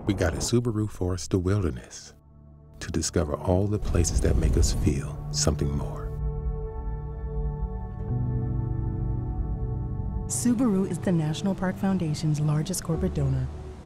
We got a Subaru Forester Wilderness to discover all the places that make us feel something more. Subaru is the National Park Foundation's largest corporate donor.